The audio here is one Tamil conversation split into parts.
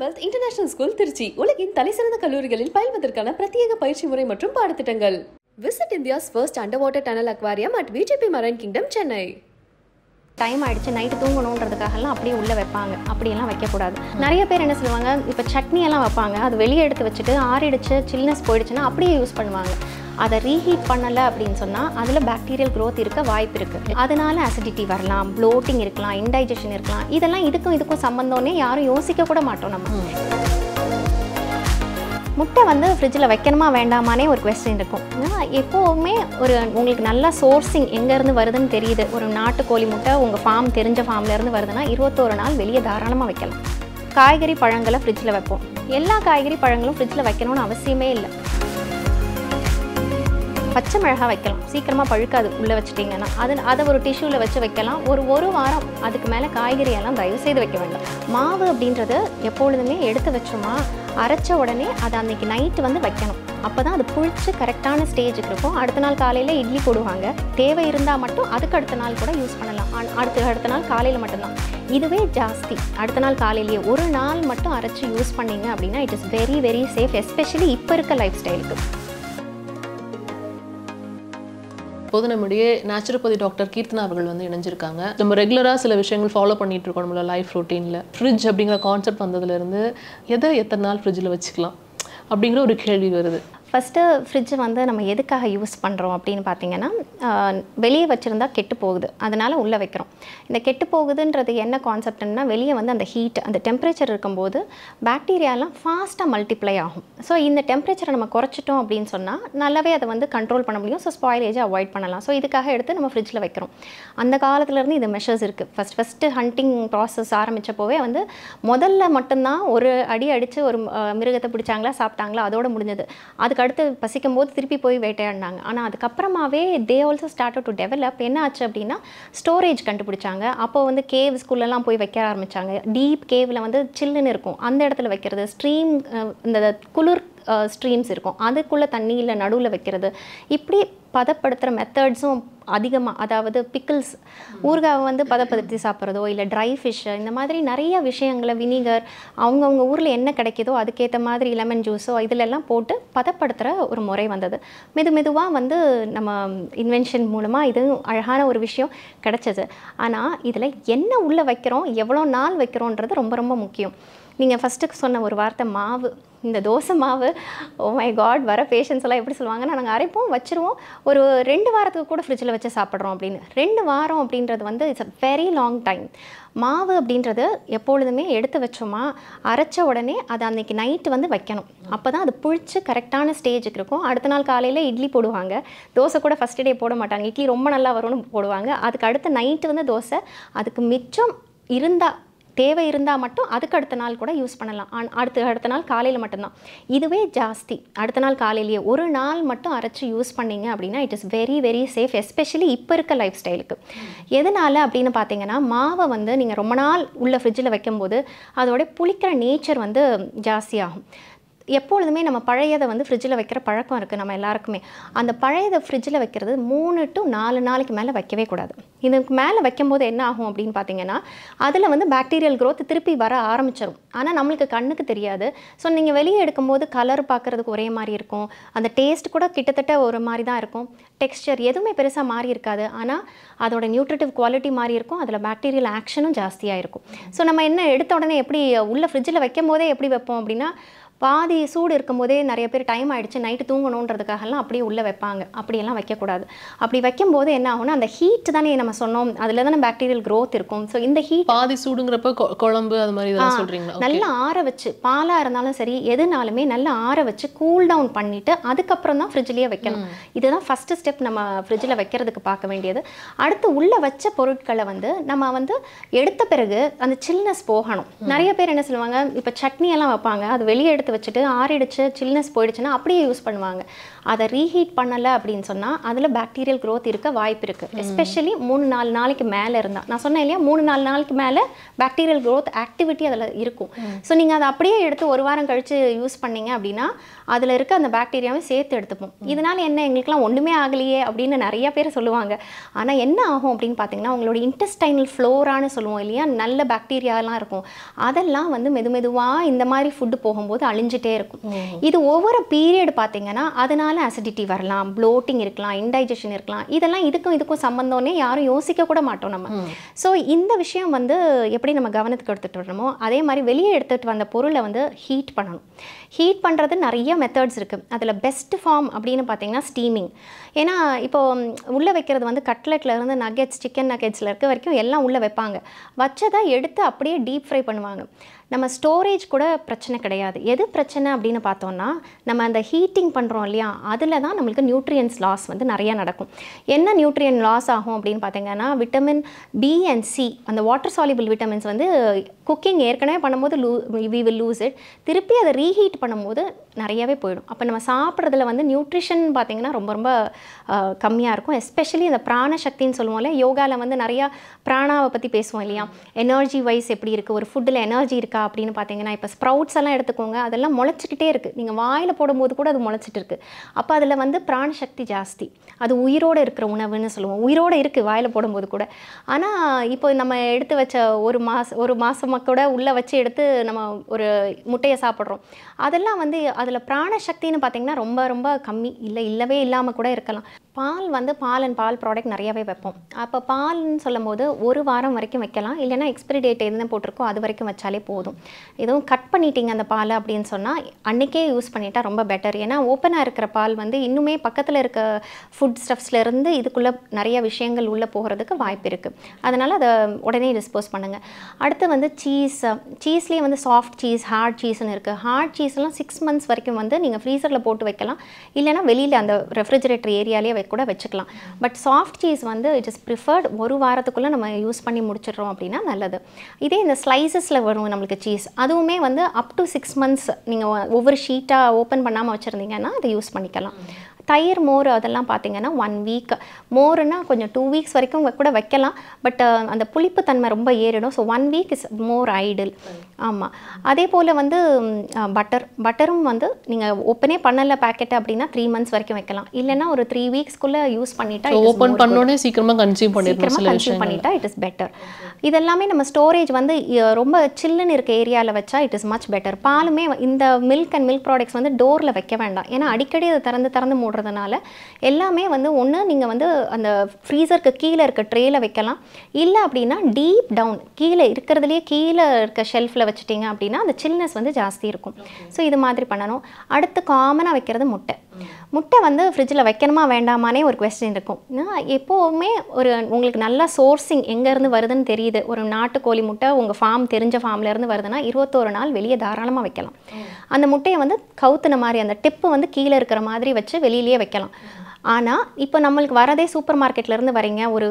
Commonwealth International School திருச்சி உலகின் தலைசிறந்த கல்லூரிகளில் பயில்வதற்கான பிரத்யேக பயிற்சி முறை மற்றும் பாடத்திட்டங்கள். Visit India's first underwater tunnel aquarium at VGP Marine Kingdom, Chennai. Time ஆயிடுச்சு நைட்டு தூங்கணுன்றதுக்காகலாம் அப்படியே உள்ளே வைப்பாங்க, அப்படியெல்லாம் வைக்கக்கூடாது. நிறைய பேர் என்ன சொல்லுவாங்க, இப்போ சட்னி எல்லாம் வைப்பாங்க, அது வெளியே எடுத்து வச்சுட்டு ஆறிடுச்சு, சில்னஸ் போயிடுச்சுன்னா அப்படியே யூஸ் பண்ணுவாங்க. அதை ரீஹீட் பண்ணலை அப்படின்னு சொன்னால் அதில் பாக்டீரியல் க்ரோத் இருக்க வாய்ப்பு இருக்குது. அதனால அசிடிட்டி வரலாம், ப்ளோட்டிங் இருக்கலாம், இன்டைஜஷன் இருக்கலாம். இதெல்லாம் இதுக்கும் சம்மந்தம்னே யாரும் யோசிக்க கூட மாட்டோம். நம்ம முட்டை வந்து ஃப்ரிட்ஜில் வைக்கணுமா வேண்டாமானே ஒரு கொஸ்டின் இருக்கும். எப்போவுமே ஒரு உங்களுக்கு நல்லா சோர்சிங் எங்கேருந்து வருதுன்னு தெரியுது. ஒரு நாட்டுக்கோழி முட்டை உங்கள் ஃபார்ம் தெரிஞ்ச ஃபார்ம்லேருந்து வருதுன்னா 21 நாள் வெளியே தாராளமாக வைக்கலாம். காய்கறி பழங்களை ஃப்ரிட்ஜில் வைப்போம். எல்லா காய்கறி பழங்களும் ஃப்ரிட்ஜில் வைக்கணும்னு அவசியமே இல்லை. பச்சை மிளகா வைக்கலாம், சீக்கிரமாக பழுக்காது உள்ளே வச்சுட்டிங்கன்னா. அதை ஒரு டிஷ்யூவில் வச்சு வைக்கலாம். ஒரு வாரம் அதுக்கு மேலே காய்கறியெல்லாம் தயவுசெய்து வைக்க வேண்டாம். மாவு அப்படின்றது எப்பொழுதுமே எடுத்து வச்சோமா அரைச்ச உடனே அதை அன்றைக்கி நைட்டு வந்து வைக்கணும். அப்போ தான் அது புளிச்சு கரெக்டான ஸ்டேஜுக்கு இருக்கும். அடுத்த நாள் காலையில் இட்லி போடுவாங்க. தேவை இருந்தால் மட்டும் அதுக்கு அடுத்த நாள் கூட யூஸ் பண்ணலாம். அடுத்த நாள் காலையில் மட்டும்தான். இதுவே ஜாஸ்தி அடுத்த நாள் காலையிலேயே ஒரு நாள் மட்டும் அரைச்சி யூஸ் பண்ணிங்க அப்படின்னா it is very very safe, especially இப்போ இருக்க லைஃப் ஸ்டைலுக்கு. இப்போது நம்முடைய நேச்சுரோபதி டாக்டர் கீர்த்தனா அவர்கள் வந்து இணைஞ்சிருக்காங்க. நம்ம ரெகுலராக சில விஷயங்கள் ஃபாலோ பண்ணிட்டு இருக்கோம் நம்மளோட லைஃப் ரொட்டீனில். ஃப்ரிட்ஜ் அப்படிங்கிற கான்செப்ட் வந்ததுலேருந்து எத்தனை நாள் ஃப்ரிட்ஜில் வச்சுக்கலாம் அப்படிங்கிற ஒரு கேள்வி வருது. ஃபஸ்ட்டு ஃப்ரிட்ஜை வந்து நம்ம எதுக்காக யூஸ் பண்ணுறோம் அப்படின்னு பார்த்தீங்கன்னா, வெளியே வச்சுருந்தா கெட்டு போகுது, அதனால் உள்ளே வைக்கிறோம். இந்த கெட்டு போகுதுன்றது என்ன கான்செப்ட்னா, வெளியே வந்து அந்த ஹீட் அந்த டெம்பரேச்சர் இருக்கும்போது பாக்டீரியாலாம் ஃபாஸ்ட்டாக மல்டிப்ளை ஆகும். ஸோ இந்த டெம்பரேச்சரை நம்ம குறைச்சிட்டோம் அப்படின்னு சொன்னால் நல்லாவே அதை வந்து கண்ட்ரோல் பண்ண முடியும். ஸோ ஸ்பாயிலேஜை அவாய்ட் பண்ணலாம். ஸோ இதுக்காக எடுத்து நம்ம ஃப்ரிட்ஜில் வைக்கிறோம். அந்த காலத்துலேருந்து இது மெஷர்ஸ் இருக்குது. ஃபஸ்ட்டு ஹண்டிங் ப்ராசஸ் ஆரம்பித்தப்போவே வந்து முதல்ல மட்டும்தான் ஒரு அடி அடித்து ஒரு மிருகத்தை பிடிச்சாங்களா சாப்பிட்டாங்களா அதோட முடிஞ்சது. அதுக்கு அடுத்து பசிக்கும் போது திருப்பி போய் வேட்டையாடினாங்க. ஆனால் அதுக்கப்புறமாவே they also started to develop. என்ன ஆச்சு அப்படின்னா, ஸ்டோரேஜ் கண்டுபிடிச்சாங்க. அப்போ வந்து கேவ்ஸ்குள்ளெல்லாம் போய் வைக்க ஆரம்பித்தாங்க. டீப் கேவில் வந்து சில்லுன்னு இருக்கும், அந்த இடத்துல வைக்கிறது. ஸ்ட்ரீம் இந்த குளிர் ஸ்ட்ரீம்ஸ் இருக்கும், அதுக்குள்ளே தண்ணியில் நடுவில் வைக்கிறது. இப்படி பதப்படுத்துகிற மெத்தட்ஸும் அதிகமாக, அதாவது பிக்கிள்ஸ் ஊறுகாவை வந்து பதப்படுத்தி சாப்பிட்றதோ இல்லை ட்ரை ஃபிஷ்ஷு, இந்த மாதிரி நிறைய விஷயங்களை வினிகர் அவங்கவுங்க ஊரில் என்ன கிடைக்கிதோ அதுக்கேற்ற மாதிரி லெமன் ஜூஸோ இதிலெல்லாம் போட்டு பதப்படுத்துகிற ஒரு முறை வந்தது. மெதுவாக வந்து நம்ம இன்வென்ஷன் மூலமாக இது அழகான ஒரு விஷயம் கிடச்சிது. ஆனால் இதில் என்ன உள்ளே வைக்கிறோம், எவ்வளோ நாள் வைக்கிறோன்றது ரொம்ப ரொம்ப முக்கியம். நீங்கள் ஃபஸ்ட்டுக்கு சொன்ன ஒரு வார்த்தை மாவு, இந்த தோசை மாவு, ஓ மை காட், வர பேஷண்ட்ஸ் எல்லாம் எப்படி சொல்லுவாங்கன்னா, நாங்கள் அரைப்போம் வச்சுருவோம், ஒரு 2 வாரத்துக்கு கூட ஃப்ரிட்ஜில் வச்சு சாப்பிட்றோம் அப்படின்னு. 2 வாரம் அப்படின்றது வந்து it's a very long time. மாவு அப்படின்றது எப்பொழுதுமே எடுத்து வச்சோமா அரைச்ச உடனே அதை அன்றைக்கி நைட்டு வந்து வைக்கணும். அப்போ தான் அது புளிச்சு கரெக்டான ஸ்டேஜுக்கு இருக்கும். அடுத்த நாள் காலையில் இட்லி போடுவாங்க. தோசை கூட ஃபஸ்ட் டே போட மாட்டாங்க, இட்லி ரொம்ப நல்லா வரும்னு போடுவாங்க. அதுக்கு அடுத்த நைட்டு வந்து தோசை. அதுக்கு மிச்சம் இருந்தால் தேவை இருந்தால் மட்டும் அதுக்கு அடுத்த நாள் கூட யூஸ் பண்ணலாம். அடுத்த நாள் காலையில் மட்டும்தான். இதுவே ஜாஸ்தி அடுத்த நாள் காலையிலேயே ஒரு நாள் மட்டும் அரைச்சி யூஸ் பண்ணிங்க அப்படின்னா it is very very safe, especially இப்போ இருக்க லைஃப் ஸ்டைலுக்கு. எதனால் அப்படின்னு பார்த்தீங்கன்னா, மாவை வந்து நீங்கள் ரொம்ப நாள் உள்ள ஃப்ரிட்ஜில் வைக்கும்போது அதோட புளிக்கிற நேச்சர் வந்து ஜாஸ்தியாகும். எப்பொழுதுமே நம்ம பழையதை வந்து ஃப்ரிட்ஜில் வைக்கிற பழக்கம் இருக்குது நம்ம எல்லாருக்குமே. அந்த பழையதை ஃப்ரிட்ஜில் வைக்கிறது 3 to 4 நாளைக்கு மேலே வைக்கவே கூடாது. இதுக்கு மேலே வைக்கும்போது என்ன ஆகும் அப்படின்னு பார்த்தீங்கன்னா, அதில் வந்து பாக்டீரியல் க்ரோத் திருப்பி வர ஆரம்பிச்சிடும். ஆனால் நம்மளுக்கு கண்ணுக்கு தெரியாது. ஸோ நீங்கள் வெளியே எடுக்கும்போது கலர் பார்க்குறதுக்கு ஒரே மாதிரி இருக்கும், அந்த டேஸ்ட் கூட கிட்டத்தட்ட ஒரு மாதிரி தான் இருக்கும், டெக்ஸ்சர் எதுவுமே பெருசாக மாறி இருக்காது. ஆனால் அதோட நியூட்ரிட்டிவ் குவாலிட்டி மாறி இருக்கும், அதில் பாக்டீரியல் ஆக்ஷனும் ஜாஸ்தியாக இருக்கும். ஸோ நம்ம என்ன எடுத்த உடனே எப்படி உள்ள ஃப்ரிட்ஜில் வைக்கும் போதே எப்படி வைப்போம் அப்படின்னா, பாதி சூடு இருக்கும்போதே நிறைய பேர் டைம் ஆகிடுச்சு நைட்டு தூங்கணுன்றதுக்காகலாம் அப்படியே உள்ளே வைப்பாங்க. அப்படியெல்லாம் வைக்கக்கூடாது. அப்படி வைக்கும்போது என்ன ஆகும்னா, அந்த ஹீட் தானே நம்ம சொன்னோம், அதில் தானே பாக்டீரியல் க்ரோத் இருக்கும். ஸோ இந்த ஹீட் பாதி சூடுங்கிறப்ப குழம்பு அது மாதிரி இதெல்லாம் சொல்கிறீங்களா? நல்லா ஆற வச்சு, பாலாக இருந்தாலும் சரி எதுனாலுமே நல்லா ஆற வச்சு கூல் டவுன் பண்ணிவிட்டு அதுக்கப்புறம் தான் ஃப்ரிட்ஜ்லேயே வைக்கணும். இதுதான் ஃபஸ்ட்டு ஸ்டெப் நம்ம ஃப்ரிட்ஜில் வைக்கிறதுக்கு பார்க்க வேண்டியது. அடுத்து உள்ளே வச்ச பொருட்களை வந்து நம்ம வந்து எடுத்த பிறகு அந்த சில்னஸ் போகணும். நிறைய பேர் என்ன சொல்லுவாங்க, இப்போ சட்னி எல்லாம் வைப்பாங்க, அது வெளியே எடுத்து எடுத்து வச்சுட்டு ஆறிடுச்சு சில்னஸ் போயிடுச்சுன்னா அப்படியே யூஸ் பண்ணுவாங்க. அதை ரீஹீட் பண்ணலை அப்படின்னு சொன்னால் அதில் பாக்டீரியல் க்ரோத் இருக்க வாய்ப்பு இருக்குது. எஸ்பெஷலி 3-4 நாளைக்கு மேலே இருந்தால், நான் சொன்னேன் இல்லையா 3-4 நாளைக்கு மேலே பாக்டீரியல் க்ரோத் ஆக்டிவிட்டி அதில் இருக்கும். ஸோ நீங்கள் அதை அப்படியே எடுத்து ஒரு வாரம் கழித்து யூஸ் பண்ணீங்க அப்படின்னா அதில் இருக்க அந்த பாக்டீரியாவை சேர்த்து எடுத்துப்போம். இதனால் என்ன எங்களுக்குலாம் ஒன்றுமே ஆகலையே அப்படின்னு நிறைய பேர் சொல்லுவாங்க. ஆனால் என்ன ஆகும் அப்படின்னு பார்த்தீங்கன்னா உங்களோட இன்டெஸ்டைனல் ஃப்ளோரான்னு சொல்லுவோம் இல்லையா, நல்ல பாக்டீரியாலாம் இருக்கும், அதெல்லாம் வந்து மெதுவாக இந்த மாதிரி ஃபுட்டு போகும்போது அழிஞ்சிட்டே இருக்கும். இது ஒவ்வொரு பீரியட் பார்த்தீங்கன்னா அதனால் அசிடிட்டி வரலாம், ப்ளோட்டிங் இருக்கலாம், இன்டைஜஷன் இருக்கலாம். இதெல்லாம் இதுக்கும் சம்பந்தம்னே யாரும் யோசிக்க கூட மாட்டோம் நம்ம. ஸோ இந்த விஷயம் வந்து எப்படி நம்ம கவனத்துக்கு எடுத்துகிட்டு வரணுமோ அதே மாதிரி வெளியே எடுத்துகிட்டு வந்த பொருளை வந்து ஹீட் பண்ணணும். ஹீட் பண்ணுறது நிறைய மெத்தட்ஸ் இருக்குது. அதில் பெஸ்ட் ஃபார்ம் அப்படின்னு பார்த்தீங்கன்னா ஸ்டீமிங். ஏன்னா இப்போ உள்ளே வைக்கிறது வந்து கட்லெட்லேருந்து நகெட்ஸ், சிக்கன் நகெட்ஸில் இருக்க வரைக்கும் எல்லாம் உள்ளே வைப்பாங்க. வச்சதை எடுத்து அப்படியே டீப் ஃப்ரை பண்ணுவாங்க. நம்ம ஸ்டோரேஜ் கூட பிரச்சனை கிடையாது. எது பிரச்சனை அப்படின்னு பார்த்தோம்னா நம்ம அந்த ஹீட்டிங் பண்ணுறோம் இல்லையா, அதில் தான் நம்மளுக்கு நியூட்ரியன்ஸ் லாஸ் வந்து நிறையா நடக்கும். என்ன நியூட்ரியன் லாஸ் ஆகும் அப்படின்னு பார்த்தீங்கன்னா விட்டமின் பி அண்ட் சி, அந்த வாட்டர் சால்யூபிள் விட்டமின்ஸ் வந்து குக்கிங் ஏற்கனவே பண்ணும்போது வி வில் லூஸ் இட். திருப்பி அதை ரீஹீட் பண்ணும்போது நிறையவே போயிடும். அப்போ நம்ம சாப்பிட்றதுல வந்து நியூட்ரிஷன் பார்த்திங்கன்னா ரொம்ப ரொம்ப கம்மியாக இருக்கும். எஸ்பெஷலி இந்த பிராண சக்தின்னு சொல்லுவோம்ல, யோகாவில் வந்து நிறையா பிராணாவை பற்றி பேசுவோம் இல்லையா, எனர்ஜி வைஸ் எப்படி இருக்குது, ஒரு ஃபுட்டில் எனர்ஜி இருக்கா அப்படின்னு பார்த்தீங்கன்னா இப்போ ஸ்ப்ரவுட்ஸ் எல்லாம் எடுத்துக்கோங்க, அதெல்லாம் முளைச்சிக்கிட்டே இருக்குது. நீங்கள் வாயில் போடும்போது கூட அது முளைச்சிட்டு இருக்குது. அப்போ அதில் வந்து பிராணசக்தி ஜாஸ்தி. அது உயிரோடு இருக்கிற உணவுன்னு சொல்லுவோம். உயிரோடு இருக்குது வாயில் போடும்போது கூட. ஆனால் இப்போ நம்ம எடுத்து வச்ச ஒரு மாதமாக கூட உள்ளே வச்சு எடுத்து நம்ம ஒரு முட்டையை சாப்பிட்றோம். அதெல்லாம் வந்து அதில் பிராணசக்தின்னு பார்த்தீங்கன்னா ரொம்ப ரொம்ப கம்மி, இல்லவே இல்லாமல் கூட இருக்கலாம். பால் வந்து பால் அண்ட் பால் ப்ராடக்ட் நிறையாவே வைப்போம். அப்போ பால்னு சொல்லும் போது 1 வாரம் வரைக்கும் வைக்கலாம், இல்லைனா எக்ஸ்பிரி டேட் எதுன்னு போட்டிருக்கோ அது வரைக்கும் வச்சாலே போதும். எதுவும் கட் பண்ணிட்டீங்க அந்த பாலை அப்படின்னு சொன்னால் அன்றைக்கே யூஸ் பண்ணிட்டா ரொம்ப பெட்டர். ஏன்னா ஓப்பனாக இருக்கிற பால் வந்து இன்னுமே பக்கத்தில் இருக்க ஃபுட் ஸ்டஃப்ஸ்லேருந்து இதுக்குள்ளே நிறைய விஷயங்கள் உள்ளே போகிறதுக்கு வாய்ப்பு இருக்குது. அதனால் அதை உடனே டிஸ்போஸ் பண்ணுங்கள். அடுத்து வந்து சீஸ்லேயே வந்து சாஃப்ட் சீஸ், ஹார்ட் சீஸ்ன்னு இருக்குது. ஹார்ட் சீஸ்லாம் 6 months வரைக்கும் வந்து நீங்கள் ஃப்ரீசரில் போட்டு வைக்கலாம், இல்லைனா வெளியில் அந்த ரெஃப்ரிஜரேட்டர் ஏரியாலே கூட வச்சுக்கலாம். பட் சாஃப்ட் சீஸ் வந்து இட் இஸ் ப்ரிஃபர்ட் 1 வாரத்துக்குள்ளே நம்ம யூஸ் பண்ணி முடிச்சிடுறோம் அப்படின்னா நல்லது. இதே இந்த ஸ்லைசஸில் வரும் நம்மளுக்கு சீஸ், அதுவுமே வந்து அப் டு 6 months நீங்கள் ஒவ்வொரு ஷீட்டாக ஓப்பன் பண்ணாமல் வச்சுருந்தீங்கன்னா அதை யூஸ் பண்ணிக்கலாம். தயிர், மோர் அதெல்லாம் பார்த்தீங்கன்னா 1 week, மோருன்னா கொஞ்சம் 2 weeks வரைக்கும் கூட வைக்கலாம். பட் அந்த புளிப்பு தன்மை ரொம்ப ஏறிடும். So 1 week is more ideal. ஆமாம். அதே போல் வந்து பட்டரும் வந்து நீங்கள் ஓப்பனே பண்ணலை பேக்கெட்டு அப்படின்னா 3 months வரைக்கும் வைக்கலாம், இல்லைன்னா ஒரு 3 weeksக்குள்ளே யூஸ் பண்ணிட்டா ஓப்பன் பண்ணோடனே சீக்கிரமாக கன்சியூம் பண்ணிட்டா இட் இஸ் பெட்டர். இதெல்லாமே நம்ம ஸ்டோரேஜ் வந்து ரொம்ப சில்லுன்னு இருக்க ஏரியாவில் வச்சா இட் இஸ் மச் பெட்டர். பாலுமே இந்த மில்க் அண்ட் மில்க் ப்ராடக்ட்ஸ் வந்து டோரில் வைக்க வேண்டாம். ஏன்னா அடிக்கடி அதை திறந்து மூடுறதுனால எல்லாமே வந்து ஒன்று நீங்கள் வந்து அந்த ஃப்ரீசருக்கு கீழே இருக்க ட்ரேயில் வைக்கலாம், இல்லை அப்படின்னா டீப் டவுன் கீழே இருக்கிறதுலேயே கீழே இருக்க ஷெல்ஃபில் வச்சுட்டிங்க அப்படின்னா அந்த சில்னஸ் வந்து ஜாஸ்தி இருக்கும். ஸோ இது மாதிரி பண்ணணும். அடுத்து காமனாக வைக்கிறது முட்டை வந்து ஃப்ரிட்ஜில் வைக்கணுமா வேண்டாமானே ஒரு கொஸ்டின் இருக்கும். எப்போவுமே உங்களுக்கு நல்லா சோர்சிங் எங்கேருந்து வருதுன்னு தெரியுது. ஒரு நாட்டுக்கோழி முட்டை உங்கள் தெரிஞ்ச ஃபார்ம்லேருந்து வருதுன்னா 21 நாள் வெளியே தாராளமாக வைக்கலாம். அந்த முட்டையை வந்து கவுத்துன மாதிரி அந்த டிப்பு வந்து கீழே இருக்கிற மாதிரி வச்சு வெளியிலேயே வைக்கலாம். ஆனால் இப்போ நம்மளுக்கு வரதே சூப்பர் மார்க்கெட்லேருந்து வரீங்க, ஒரு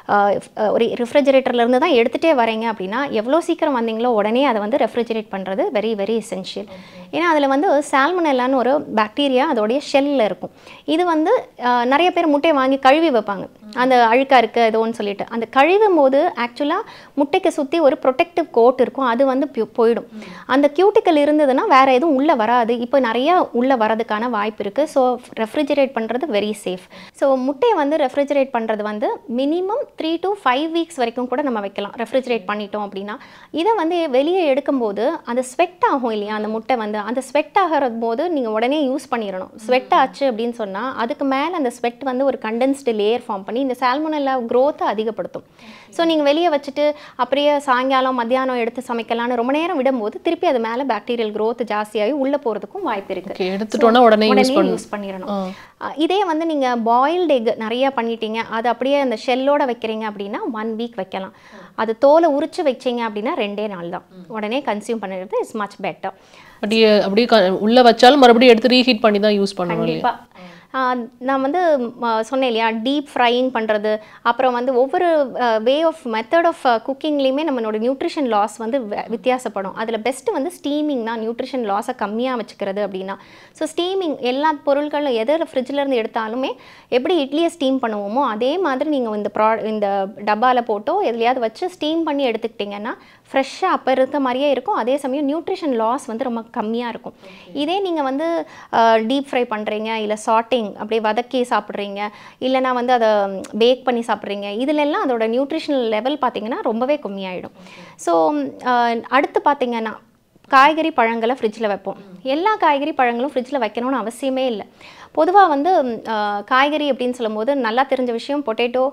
ரெஃப்ரிஜரேட்டர்லேருந்து தான் எடுத்துகிட்டே வரீங்க அப்படின்னா எவ்வளோ சீக்கிரம் வந்தீங்களோ உடனே அதை வந்து ரெஃப்ரிஜரேட் பண்ணுறது வெரி வெரி எசென்ஷியல். ஏன்னா அதில் வந்து சால்மனெல்லான்னு ஒரு பாக்டீரியா அதோடைய ஷெல்லில் இருக்கும். இது வந்து நிறைய பேர் முட்டையை வாங்கி கழுவி வைப்பாங்க, அந்த அழுக்காக இருக்குது ஏதோன்னு சொல்லிட்டு. அந்த கழுவும் போது ஆக்சுவலாக முட்டைக்கு சுற்றி ஒரு ப்ரொடெக்டிவ் கோட் இருக்கும், அது வந்து போயிடும். அந்த கியூட்டிக்கல் இருந்ததுன்னா வேறு எதுவும் உள்ளே வராது. இப்போ நிறையா உள்ளே வரதுக்கான வாய்ப்பு இருக்குது. ஸோ ரெஃப்ரிஜரேட் பண்ணுறது வெரி சேஃப். ஸோ முட்டையை வந்து ரெஃப்ரிஜரேட் பண்ணுறது வந்து மினிமம் 3 to 5 weeks வரைக்கும் கூட நம்ம வைக்கலாம் ரெஃப்ரிஜரேட் பண்ணிட்டோம் அப்படின்னா. இதை வந்து வெளியே எடுக்கும்போது அந்த ஸ்வெட் ஆகும் இல்லையா, அந்த முட்டை வந்து அந்த ஸ்வெட் ஆகிற போது நீங்கள் உடனே யூஸ் பண்ணிடணும். ஸ்வெட் ஆச்சு அப்படின்னு சொன்னால் அதுக்கு மேலே அந்த ஸ்வெட் வந்து ஒரு கண்டென்ஸ்டு லேயர் ஃபார்ம் பண்ணி இந்த சால்மனெல்லா க்ரோத்தை அதிகப்படுத்தும். ஸோ நீங்கள் வெளியே வச்சுட்டு அப்படியே சாயங்காலம் மத்தியானம் எடுத்து சமைக்கலான்னு ரொம்ப நேரம் விடும்போது திருப்பி அது மேலே பாக்டீரியல் க்ரோத் ஜாஸ்தியாகி உள்ளே போகிறதுக்கும் வாய்ப்பு இருக்குது. எடுத்துட்டோன்னா உடனே யூஸ் பண்ணிடணும். இதே வந்து நீங்கள் பாயில்டு எக் நிறையா பண்ணிட்டீங்க, அது அப்படியே அந்த ஷெல்லோடு வைக்கிறீங்க அப்படின்னா 1 week வைக்கலாம். அது தோலை உரிச்சு வச்சிங்க அப்படின்னா 2 நாள் தான். உடனே கன்சியூம் பண்ணுறது இஸ் மச் பெட்டர். அப்படியே உள்ளே வச்சாலும் மறுபடியும் எடுத்து ரீஹீட் பண்ணி தான் யூஸ் பண்ணுவோம். கண்டிப்பாக நான் வந்து சொன்னேன் இல்லையா, டீப் ஃப்ரையிங் பண்ணுறது, அப்புறம் வந்து ஒவ்வொரு வே ஆஃப் மெத்தட் ஆஃப் குக்கிங்லேயுமே நம்மளோட நியூட்ரிஷன் லாஸ் வந்து வித்தியாசப்படும். அதில் பெஸ்ட்டு வந்து ஸ்டீமிங் தான் நியூட்ரிஷன் லாஸை கம்மியாக வச்சுக்கிறது அப்படின்னா. ஸோ ஸ்டீமிங் எல்லா பொருட்களும் எதில் ஃப்ரிட்ஜிலேருந்து எடுத்தாலுமே எப்படி இட்லியை ஸ்டீம் பண்ணுவோமோ அதே மாதிரி நீங்கள் இந்த டப்பாவில் போட்டோ எதுலையாவது வச்சு ஸ்டீம் பண்ணி எடுத்துக்கிட்டிங்கன்னா ஃப்ரெஷ்ஷாக அப்போ இருக்க மாதிரியே இருக்கும். அதே சமயம் நியூட்ரிஷன் லாஸ் வந்து ரொம்ப கம்மியாக இருக்கும். இதே நீங்கள் வந்து டீப் ஃப்ரை பண்ணுறீங்க, இல்லை சாட்டிங் அப்படியே வதக்கி சாப்பிட்றீங்க, இல்லைனா வந்து அதை பேக் பண்ணி சாப்பிட்றீங்க, இதிலெல்லாம் அதோட நியூட்ரிஷனல் லெவல் பார்த்திங்கன்னா ரொம்பவே கம்மியாயிடும். ஸோ அடுத்து பார்த்திங்கன்னா காய்கறி பழங்களை ஃப்ரிட்ஜில் வைப்போம். எல்லா காய்கறி பழங்களும் ஃப்ரிட்ஜில் வைக்கணும்னு அவசியமே இல்லை. பொதுவாக வந்து காய்கறி அப்படின்னு சொல்லும்போது நல்லா தெரிஞ்ச விஷயம் பொட்டேட்டோ,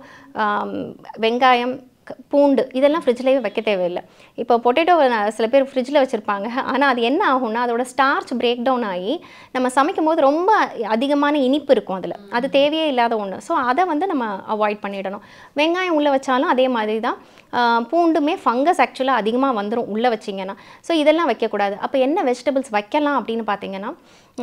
வெங்காயம், பூண்டு இதெல்லாம் ஃப்ரிட்ஜ்லேயே வைக்க தேவையில்லை. இப்போ பொட்டேட்டோவை சில பேர் ஃப்ரிட்ஜில் வச்சுருப்பாங்க. ஆனால் அது என்ன ஆகும்னா அதோட ஸ்டார்ச் பிரேக் டவுன் ஆகி நம்ம சமைக்கும் போது ரொம்ப அதிகமான இனிப்பு இருக்கும் அதில். அது தேவையே இல்லாத ஒன்று. ஸோ அதை வந்து நம்ம அவாய்ட் பண்ணிடணும். வெங்காயம் உள்ளே வச்சாலும் அதே மாதிரி தான். பூண்டுமே ஃபங்கஸ் ஆக்சுவலாக அதிகமாக வந்துடும் உள்ளே வச்சிங்கன்னா. ஸோ இதெல்லாம் வைக்கக்கூடாது. அப்போ என்ன வெஜிடபிள்ஸ் வைக்கலாம் அப்படின்னு பார்த்தீங்கன்னா,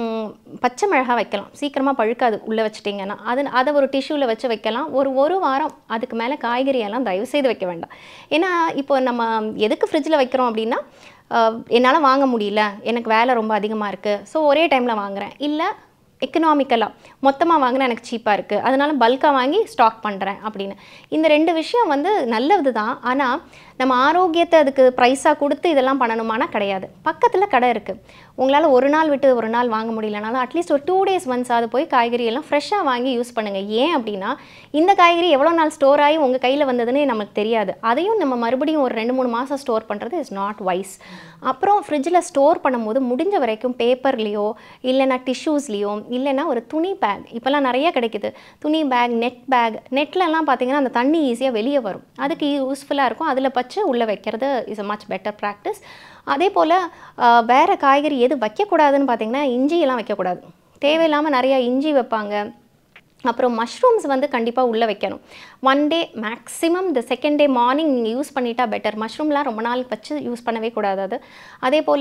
பச்சை மிளகாய் வைக்கலாம். சீக்கிரமாக பழுக்காது உள்ளே வச்சிட்டிங்கன்னா. அதை ஒரு டிஷ்யூவில் வச்சு வைக்கலாம். ஒரு வாரம் அதுக்கு மேலே காய்கறியெல்லாம் தயவுசெய்து வைக்க வேண்டாம். ஏன்னா இப்போ நம்ம எதுக்கு ஃப்ரிட்ஜில் வைக்கிறோம் அப்படின்னா, என்னால் வாங்க முடியல, எனக்கு வேலை ரொம்ப அதிகமாக இருக்குது, ஸோ ஒரே டைமில் வாங்குகிறேன், இல்லை எக்கனாமிக்கலாக மொத்தமாக வாங்கினா எனக்கு சீப்பாக இருக்குது, அதனால பல்காக வாங்கி ஸ்டாக் பண்ணுறேன் அப்படின்னு. இந்த 2 விஷயம் வந்து நல்லது தான். ஆனால் நம்ம ஆரோக்கியத்தை அதுக்கு ப்ரைஸாக கொடுத்து இதெல்லாம் பண்ணணுமானா கிடையாது. பக்கத்தில் கடை இருக்குது, உங்களால் ஒரு நாள் விட்டு ஒரு நாள் வாங்க முடியலனாலும் அட்லீஸ்ட் ஒரு 2 days ஒன்ஸ் அது போய் காய்கறி எல்லாம் ஃப்ரெஷ்ஷாக வாங்கி யூஸ் பண்ணுங்கள். ஏன் அப்படின்னா இந்த காய்கறி எவ்வளோ நாள் ஸ்டோர் ஆகி உங்கள் கையில் வந்ததுன்னு நமக்கு தெரியாது. அதையும் நம்ம மறுபடியும் ஒரு 2-3 மாதம் ஸ்டோர் பண்ணுறது இஸ் நாட் வைஸ். அப்புறம் ஃப்ரிட்ஜில் ஸ்டோர் பண்ணும்போது முடிஞ்ச வரைக்கும் பேப்பர்லேயோ இல்லைனா டிஷ்யூஸ்லேயோ இல்லைனா ஒரு துணி பேக், இப்போல்லாம் நிறைய கிடைக்குது, துணி பேக், நெட் பேக். நெட்லலாம் பார்த்தீங்கன்னா அந்த தண்ணி ஈஸியாக வெளியே வரும், அதுக்கு யூஸ்ஃபுல்லாக இருக்கும். அதில் வச்சு உள்ளே வைக்கிறது is a much better practice. அதே போல் வேறு காய்கறி எது வைக்கக்கூடாதுன்னு பார்த்தீங்கன்னா இஞ்சியெல்லாம் வைக்கக்கூடாது. தேவையில்லாமல் நிறையா இஞ்சி வைப்பாங்க. அப்புறம் மஷ்ரூம்ஸ் வந்து கண்டிப்பாக உள்ளே வைக்கணும். 1 day maximum the second day morning நீங்கள் யூஸ் பண்ணிட்டா பெட்டர். மஷ்ரூம்லாம் ரொம்ப நாள் வச்சு யூஸ் பண்ணவே கூடாது அது. அதே போல்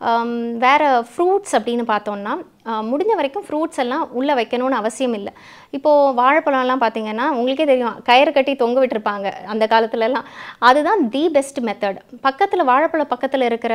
வேறு ஃப்ரூட்ஸ் அப்படின்னு பார்த்தோம்னா முடிஞ்ச வரைக்கும் ஃப்ரூட்ஸ் எல்லாம் உள்ளே வைக்கணும்னு அவசியம் இல்லை. இப்போது வாழைப்பழம்லாம் பார்த்திங்கன்னா உங்களுக்கே தெரியும், கயிறு கட்டி தொங்க விட்டுருப்பாங்க அந்த காலத்துலலாம். அதுதான் தி பெஸ்ட் மெத்தட். பக்கத்தில் வாழைப்பழம் பக்கத்தில் இருக்கிற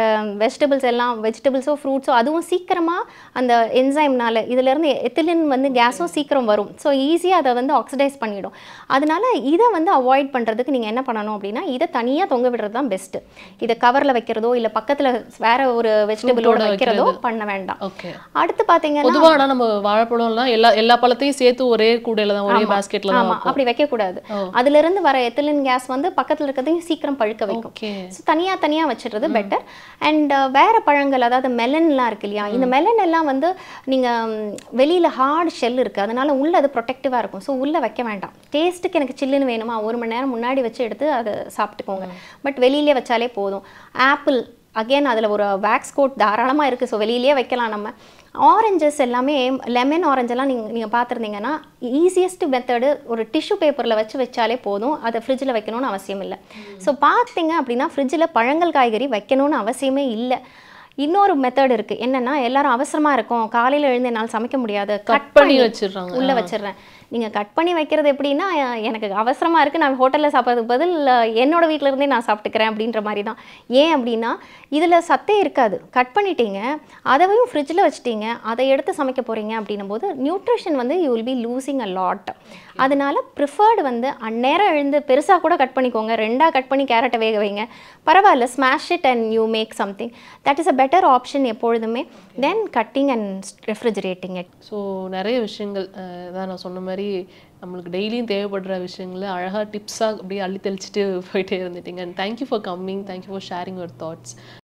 வெஜிடபிள்ஸோ ஃப்ரூட்ஸோ அதுவும் சீக்கிரமாக அந்த என்சைம்னால இதிலேருந்து எத்திலின் வந்து கேஸும் சீக்கிரம் வரும். ஸோ ஈஸியாக அதை வந்து ஆக்சிடைஸ் பண்ணிவிடும். அதனால் இதை வந்து அவாய்ட் பண்ணுறதுக்கு நீங்கள் என்ன பண்ணணும் அப்படின்னா இதை தனியாக தொங்க விடுறது தான் பெஸ்ட்டு. இதை கவரில் வைக்கிறதோ இல்லை பக்கத்தில் வேறு ஒரு வெஜிடபிளோட வைக்கிறதோ பண்ண வேண்டாம். அடுத்து பார்த்தீங்கன்னா பொதுவாக நம்ம வாழைப்பழம்லாம் எல்லா பழத்தையும் சேர்த்து ஒரே கூடையில் தான், ஒரே பாஸ்கெட்டில் தான். ஆமாம், அப்படி வைக்கக்கூடாது. அதிலிருந்து வர எத்திலின் கேஸ் வந்து பக்கத்தில் இருக்கிறதையும் சீக்கிரம் பழுக்க வைக்கும். ஸோ தனியாக வச்சுடுறது பெட்டர். அண்ட் வேறு பழங்கள், அதாவது மெலன்லாம் இருக்கு இல்லையா, இந்த மெலன் எல்லாம் வந்து நீங்கள் வெளியில் ஹார்ட் ஷெல் இருக்குது, அதனால உள்ளே அது ப்ரொடெக்டிவாக இருக்கும். ஸோ உள்ளே வைக்க வேண்டாம். டேஸ்ட்டுக்கு எனக்கு சில்லுன்னு வேணுமா 1 மணி நேரம் முன்னாடி வச்சு எடுத்து அதை சாப்பிட்டுக்கோங்க. பட் வெளியிலே வச்சாலே போதும். ஆப்பிள் அகெயின் அதில் ஒரு வேக்ஸ் கோட் தாராளமாக இருக்குது. ஸோ வெளியிலே வைக்கலாம் நம்ம. ஆரஞ்சஸ் எல்லாமே லெமன் ஆரஞ்செல்லாம் நீங்கள் பார்த்துருந்தீங்கன்னா ஈஸியஸ்ட் மெத்தடு ஒரு டிஷ்யூ பேப்பரில் வச்சாலே போதும். அதை ஃப்ரிட்ஜில் வைக்கணும்னு அவசியம் இல்லை. ஸோ பார்த்தீங்க அப்படின்னா ஃப்ரிட்ஜில் பழங்கள் காய்கறி வைக்கணும்னு அவசியமே இல்லை. இன்னொரு மெத்தட் இருக்குது. என்னென்னா எல்லாரும் அவசரமாக இருக்கும், காலையில் எழுந்து என்னால் சமைக்க முடியாது, கட் பண்ணி வச்சிடுறாங்க, உள்ளே வச்சிடுறேன். நீங்கள் கட் பண்ணி வைக்கிறது எப்படின்னா, எனக்கு அவசரமாக இருக்குது, நான் ஹோட்டலில் சாப்பிட்றதுக்கு பதில் என்னோடய வீட்டில் இருந்தே நான் சாப்பிட்டுக்கிறேன் அப்படின்ற மாதிரி தான். ஏன் அப்படின்னா இதில் சத்தே இருக்காது. கட் பண்ணிட்டீங்க, அதையும் ஃப்ரிட்ஜில் வச்சுட்டீங்க, அதை எடுத்து சமைக்க போகிறீங்க அப்படின்னும் போது நியூட்ரிஷன் வந்து you will be losing a lot. அதனால ப்ரிஃபர்டு வந்து அந்நேரம் எழுந்து பெருசாக கூட கட் பண்ணிக்கோங்க, 2ஆக கட் பண்ணி கேரட்டை வேக வைங்க, பரவாயில்ல, smash it and you make something. That is a better option எப்பொழுதுமே then cutting and refrigerating it. So நிறைய விஷயங்கள் தான் நான் சொன்ன மாதிரி நம்மளுக்கு டெய்லியும் தேவைப்படுற விஷயங்களை அழகாக டிப்ஸாக அப்படியே அள்ளி தெளிச்சுட்டு போயிட்டே இருந்துட்டீங்க. And thank you for coming, thank you for sharing your thoughts.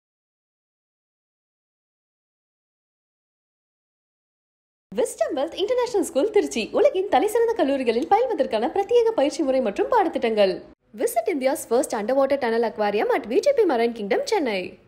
Wisdom wealth international school Trichy உலகின் தலைசிறந்த கல்லூரிகளில் பயில்வதற்கான பிரத்யேக பயிற்சி முறை மற்றும் பாடத்திட்டங்கள். Visit India's first underwater tunnel aquarium at BJP Marine Kingdom, Chennai.